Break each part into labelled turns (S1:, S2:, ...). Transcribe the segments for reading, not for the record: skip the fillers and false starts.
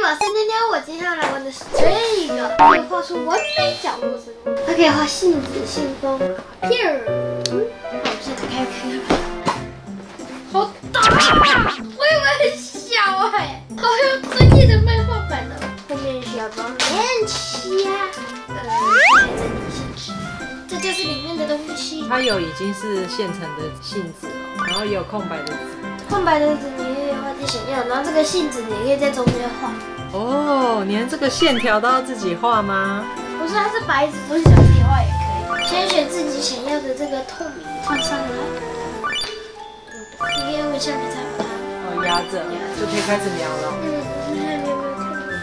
S1: 我是妞妞，我接下来玩的是这个，可以画出完美角落生物。它可以画信纸、信封、卡片儿。那我现在开始看。好大！我以为很小哎，好有专业的漫画版哦。后面需要装面漆啊，整理信纸，这就是里面的东西。
S2: 它有已经是现成的信纸哦，然后也有空白的纸。
S1: 空白的纸你可以画自己想要，然后这个信纸你可以在中间画。
S2: 哦，连这个线条都要自己画吗？
S1: 不是，它是白纸，所以想自己画也可以。先选自己想要的这个透明放上来，你可以用橡皮擦把它
S2: 压着，就可以开始描了。
S1: 你看你有没有看到？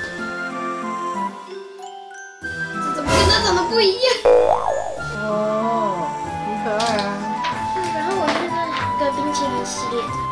S1: 这怎么跟它长得不一样？
S2: 哦，很可爱啊。
S1: 然后我现在有个冰淇淋系列的。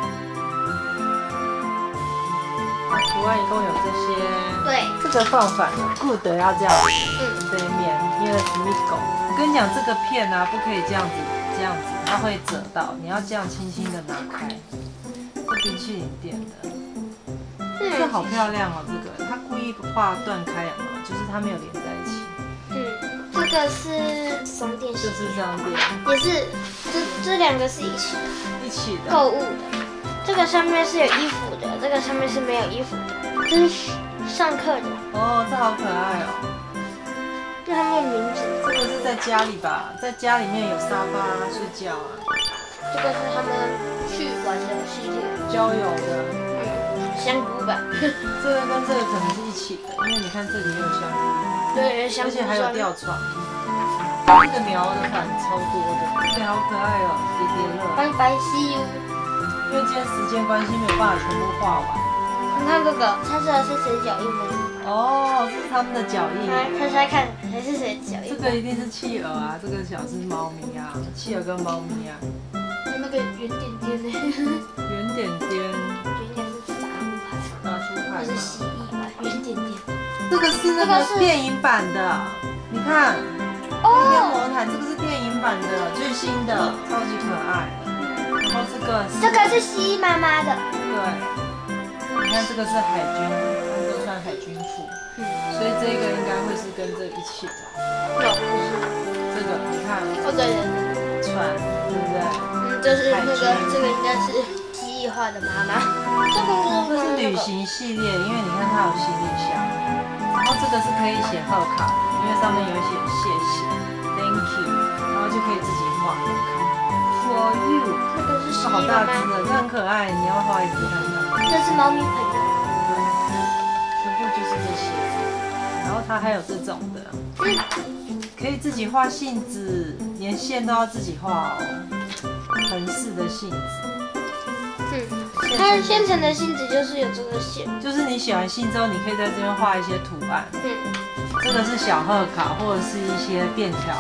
S2: 图案一共有这些。
S1: 对，
S2: 这个放反了 ，good 要这样子，这一面，因为是蜜狗。我跟你讲，这个片啊，不可以这样子，它会折到，你要这样轻轻的拿开。这冰淇淋店的，这好漂亮哦，这个，它故意画断开有没有？就是它没有连在一起。
S1: 这个是商店，
S2: 就是商店，
S1: 也是，这两个是一起的，购物的。这个上面是有衣服的，这个上面是没有衣服的，这是上课的。
S2: 哦，这好可爱哦。
S1: 这他们的名字。
S2: 这个是在家里吧？在家里面有沙发睡觉啊。
S1: 这个是他们去玩的系列，
S2: 郊游的。
S1: 香菇吧。
S2: 这个跟这个可能是一起的，因为你看这里也有香菇。
S1: 对，香菇。
S2: 而且还有吊床。这个描的款超多的，这个好可爱哦，叠叠乐。
S1: 白白西柚。
S2: 因为今天时间关系没有办法全部画完。
S1: 你看这个，猜出来是谁脚印吗？
S2: 哦，这是他们的脚印。
S1: 来猜猜看，还是谁脚印？
S2: 这个一定是企鹅啊，这个小是猫咪啊，企鹅跟猫咪啊。
S1: 那个圆点点呢？
S2: 圆点点。
S1: 应该是杂物牌。
S2: 拿出牌。
S1: 或是蜥蜴吧，圆点点。
S2: 这个是那个电影版的，你看。哦。天魔毯，这个是电影版的，最新的，超级可爱。然后这个
S1: 是蜥蜴妈妈的，
S2: 对，你看这个是海军，他们都穿海军服，所以这个应该会是跟这个一起的。这个你看，
S1: 对，
S2: 船，对不对？
S1: 就是那个，这个应该是蜥蜴画的妈妈。
S2: 这是旅行系列，因为你看它有行李箱，然后这个是可以写贺卡的，因为上面有写谢谢 ，Thank you， 然后就可以自己画贺卡。For you，
S1: 这个是蜥蜴
S2: 好大只的，这很可爱，你要画一只看看。
S1: 这是猫咪朋友。
S2: 对，全部就是这些。然后它还有这种的，可以自己画信纸，连线都要自己画哦。横式的信纸。
S1: 它现成的信纸就是有这个线。
S2: 就是你写完信之后，你可以在这边画一些图案。这个是小贺卡或者是一些便条。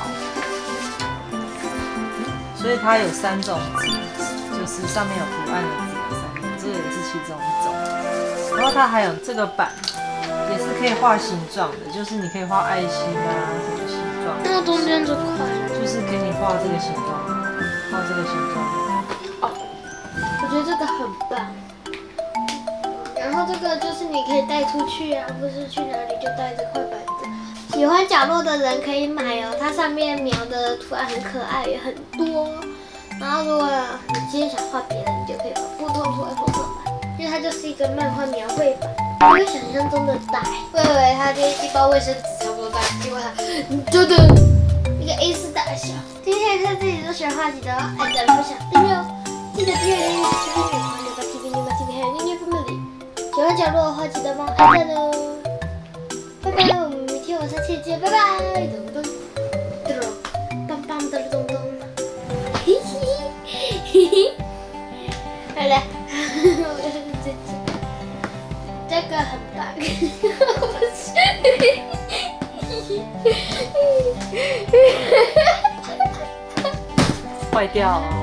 S2: 所以它有3种纸，就是上面有图案的纸有3种，这个也是其中一种。然后它还有这个板，也是可以画形状的，就是你可以画爱心啊什么形状。
S1: 那中间这块
S2: 就是给你画这个形状，画这个形状。
S1: 哦，我觉得这个很棒。然后这个就是你可以带出去啊，或是去哪里就带这块板子。喜欢角落的人可以买哦，它上面描的图案很可爱，也很多。然后如果你今天想画别的，你就可以把布透出来放上来，因为它就是一个漫画描绘版，没有想象中的大。我以为它这一包卫生纸差不多大，结果它真的一个 A4 大小。今天看自己都喜欢画，记得按赞、分享、订阅哦。记得订阅妞妞TV美团，TV 妞妞 TV 还有妞妞 Family。喜欢角落的话，记得帮我按赞哦。拜拜，我们明天晚上见，拜拜。咚咚咚，棒棒的咚咚。嘿嘿嘿嘿，好了，我就是这个很棒，不是，
S2: 坏掉哦。